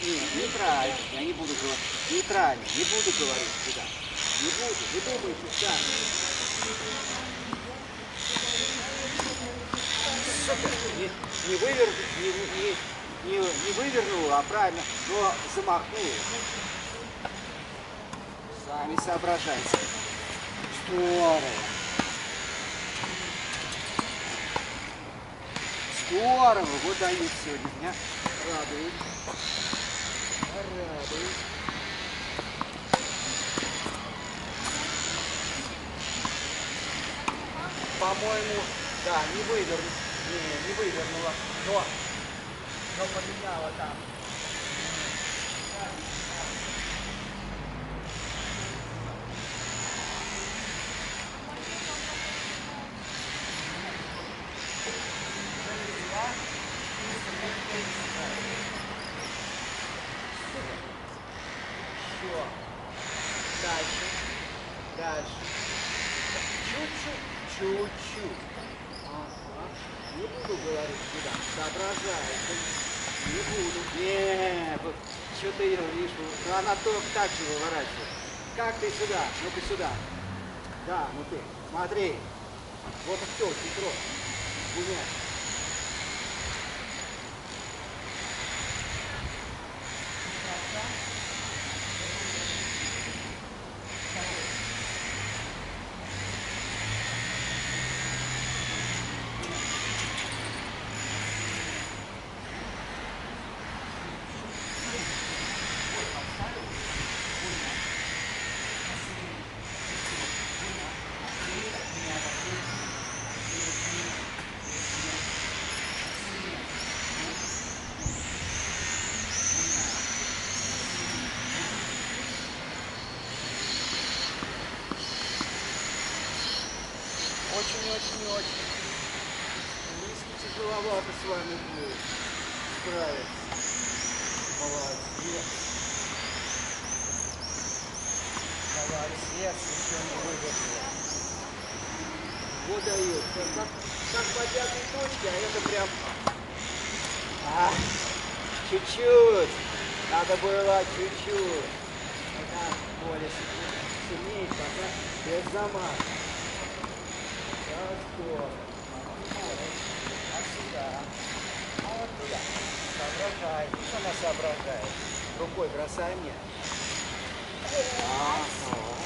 Нет, нейтрально. Я не буду говорить. Нейтрально. Не буду говорить сюда. Не буду. Вы думаете сами. Не вывернула, а правильно, но замахнула. Сами соображайте. Здорово. Здорово. Вот дают сегодня. Меня радует. Радует. По-моему, да, не вывернула, но поменяла там. Все. Дальше. Чуть-чуть. Ага. Не буду говорить сюда. Соображаю. Не буду. Нет, вот что-то ее, видишь, она только так же выворачивает. Как ты сюда? Ну-ка сюда. Да, ну ты, смотри. Вот все, хитро. Двумя. Очень. Близко тяжеловато с вами будет справиться. Молодец. Молодец, еще не выгодно. Вот дает. Как по пятой точке, а это прям... чуть-чуть. Надо было чуть-чуть. Пока более сильнее, пока без замаха. А сюда. А вот туда. Соображай. Что она соображает? Рукой бросай мне. Ага.